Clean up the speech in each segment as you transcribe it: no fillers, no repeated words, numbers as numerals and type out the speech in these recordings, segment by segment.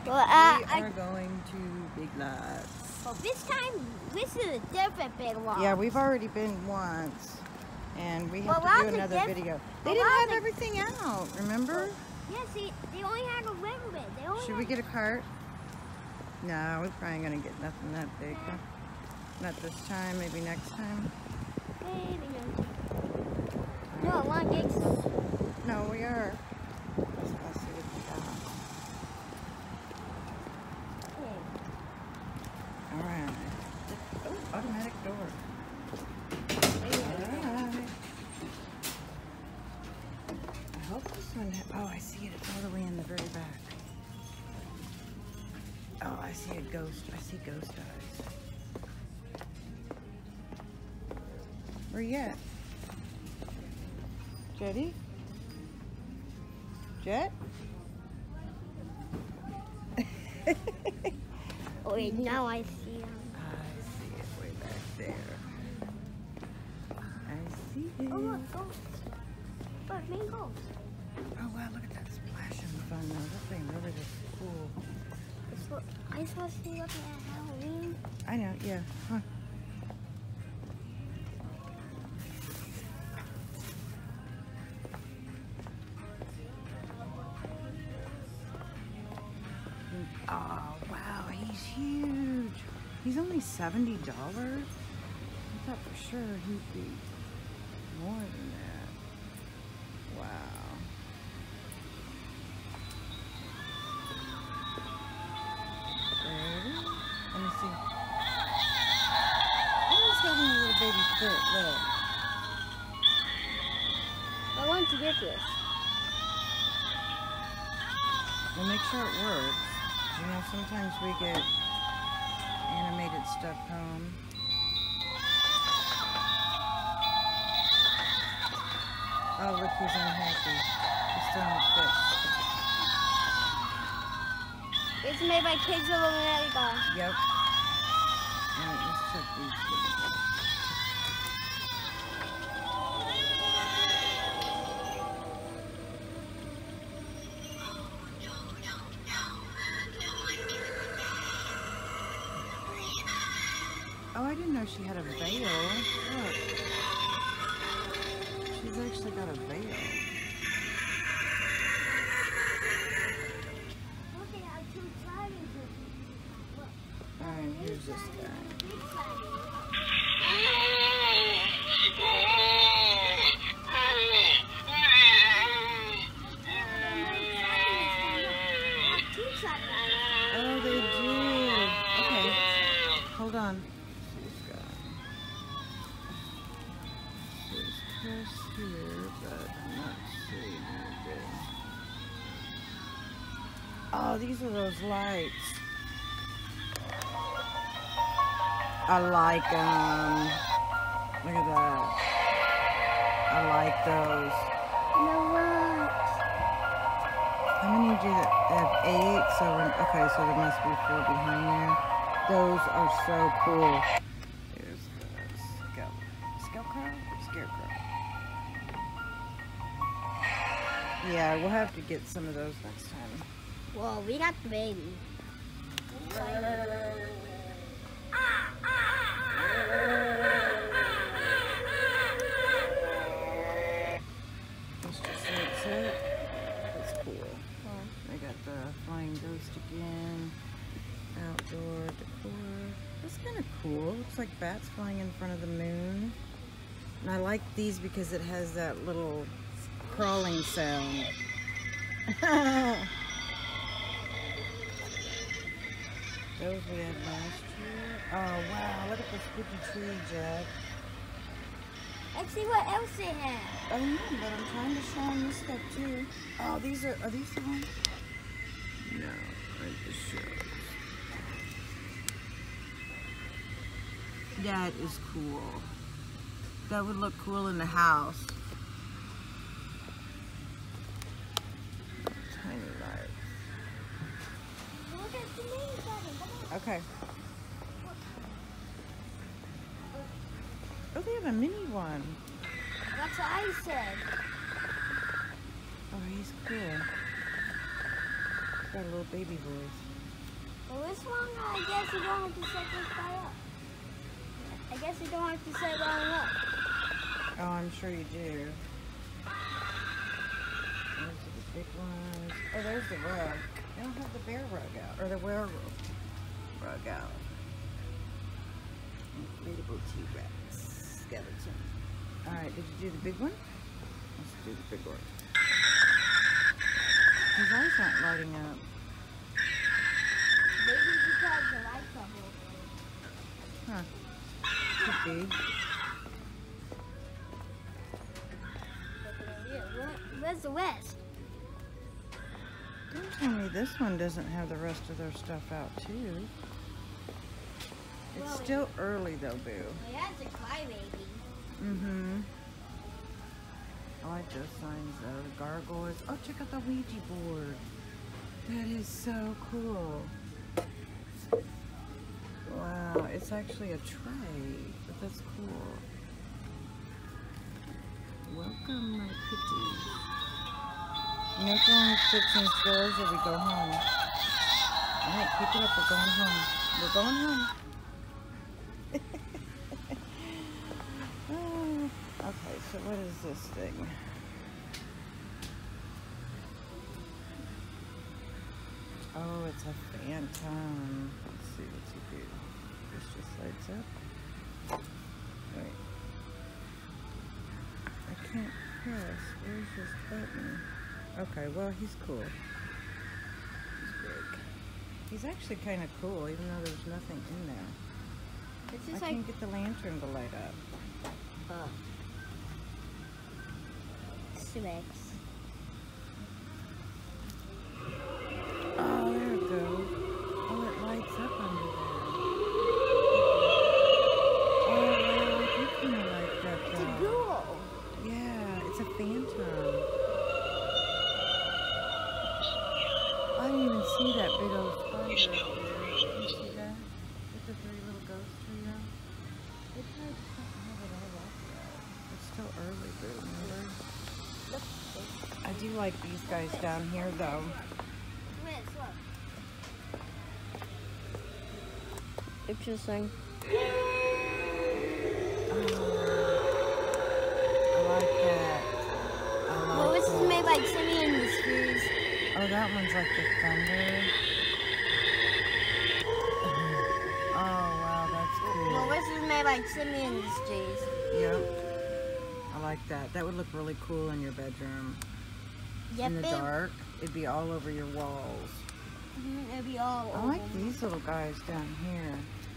Well, we are going to Big Lots. Well, this time, this is a different Big Lots. Yeah, we've already been once, and we have Well, to do another video. They didn't have everything out, remember? Yeah, see, they only had a little bit. Should we get a cart? No, we're probably going to get nothing that big. Not this time, maybe next time. Maybe next time. No, I want to get some. No, we are. Let's go see what we got. Alright. Oh, automatic door. Alright. I hope this one, oh, I see it. It's all the way in the very back. Oh, I see a ghost. I see ghost eyes. Where you at? Jetty? Jet? Oh, wait, now I see him. I see it way back there. I see it. Oh, look, ghost. Look, main ghost. Oh, wow, look at that splashing fun though. That thing really looks cool. I supposed to be looking at Halloween. I know, yeah. Huh. Oh, wow, he's huge. He's only $70. I thought for sure he'd be more than that. Wow. Ready? Let me see. Oh, he's having a little baby foot, look. I want to get this. We'll make sure it works. You know, sometimes we get animated stuff home. Oh, look who's unhappy. He's throwing a fit. It's made by Kids of America. Yep. Alright, let's check these things. Oh, I didn't know she had a veil. Look. She's actually got a veil. Alright, here's this guy. Oh, they did. Okay. Hold on. Press here, but I'm not seeing anything. Oh, these are those lights. I like them. Look at that. I like those. No what? How many do that? They have 8, so okay, so there must be 4 behind there. Those are so cool. Here's the scarecrow. Yeah, we'll have to get some of those next time. Well, we got the baby. Let's just mix it. That's cool. They got the flying ghost again. Outdoor decor. That's kind of cool. Looks like bats flying in front of the moon. And I like these because it has that little crawling sound. Those we had last year. Oh wow, look at the spooky tree, Jack. Let's see what else they have. I know, but I'm trying to show them this stuff too. Oh, these are these the ones? No, right, the shows. That is cool. That would look cool in the house. Tiny lights. Look at the mini button. Come on. Okay. Oh, they have a mini one. That's what I said. Oh, he's cool. got a little baby voice. Well, this one, I guess you don't have to set this guy up. I guess you don't have to set that one up. Oh, I'm sure you do. Those are the big ones. Oh, there's the rug. They don't have the bear rug out, or the werewolf rug out. Inflatable T-Rex skeleton. All right, did you do the big one? Let's do the big one. His eyes aren't lighting up. Maybe because the lights are over. Huh. Could be. Where's the rest? Don't tell me this one doesn't have the rest of their stuff out too. It's Well, still early though, Boo. Well, that's a crybaby. Mm-hmm. I like those signs though. The gargoyles. Oh, check out the Ouija board. That is so cool. Wow, it's actually a tray, but that's cool. Welcome, my kitty. Make one fixing stores or we go home. Alright, keep it up, we're going home. We're going home. Oh, okay, so what is this thing? Oh, it's a phantom. Let's see what's it do. This just lights up. Wait. I can't press. Where's this button? Okay, well, he's cool. He's big. He's actually kind of cool, even though there's nothing in there. It's I just can't get the lantern to light up. Swex. Oh, there it goes. Oh, it lights up under there. Oh, wow, I do kind of like that, It's a though. ghoul. Yeah, it's a phantom. I didn't even see that big old spider up there. Did you see that? With the three little ghosts around? They probably just don't have it all up yet. It's still early, but remember? I do like these guys down here, though. Interesting. I like that. Well, this is made by Timmy and the Screws. Oh, that one's like the thunder. Oh, wow, that's cool. Well, this is made by Timmy and the Screws. Yep. I like that. That would look really cool in your bedroom. Yep, In the dark, it'd be all over your walls. It'd be all I over. like these little guys down here.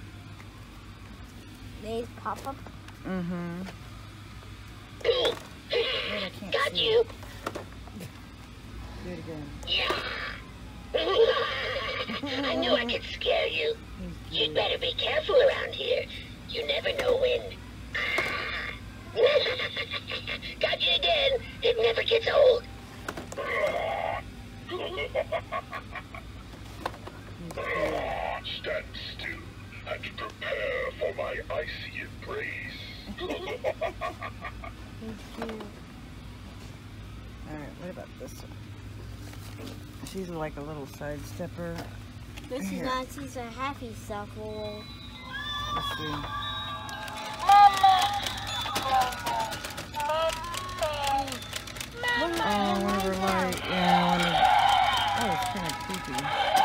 They pop up. Mm-hmm. Cool. Wait, I can't Got see you. it. Do it again. Yeah. I knew I could scare you. He's You'd better be careful around here. You never know when. Got you again. It never gets old. Stand still and prepare for my icy embrace. He's cute. Alright, what about this one? She's like a little side stepper. This is Here. not, she's a happy shuffle. Let's see. Oh, one of her light. Yeah, one of. Oh, it's kind of creepy.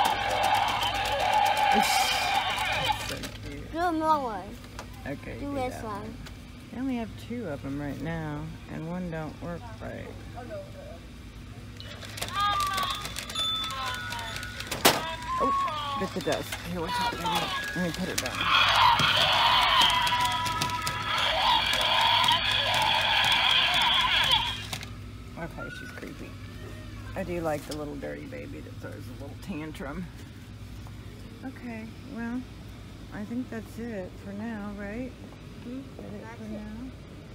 It's so cute. Do another one. Okay. Do that this one. I only have 2 of them right now, and one don't work right. Oh, bit the dust. Here, watch out, baby. Let me put it down. Okay, she's creepy. I do like the little dirty baby that throws a little tantrum. Okay, well, I think that's it for now, right? Is that it That's for it. now?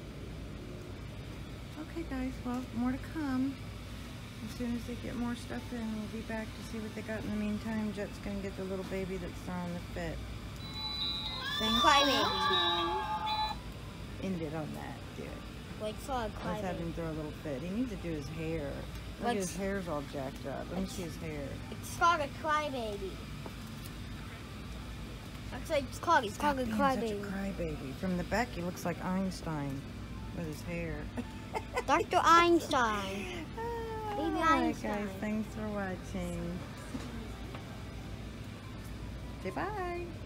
Okay, guys, well, more to come. As soon as they get more stuff in, we'll be back to see what they got in the meantime. Jet's gonna get the little baby that's throwing the fit. Thanks for Crybaby. watching. End it on that, dude. Like, saw a Let's have crybaby. him throw a little fit. He needs to do his hair. Look at his hair's all jacked up. Let me see his hair. It's called a crybaby. That's what it's called. It's called a Such a crybaby. crybaby. From the back, he looks like Einstein with his hair. Dr. Einstein. Baby Alright, Einstein. guys. Thanks for watching. Say bye.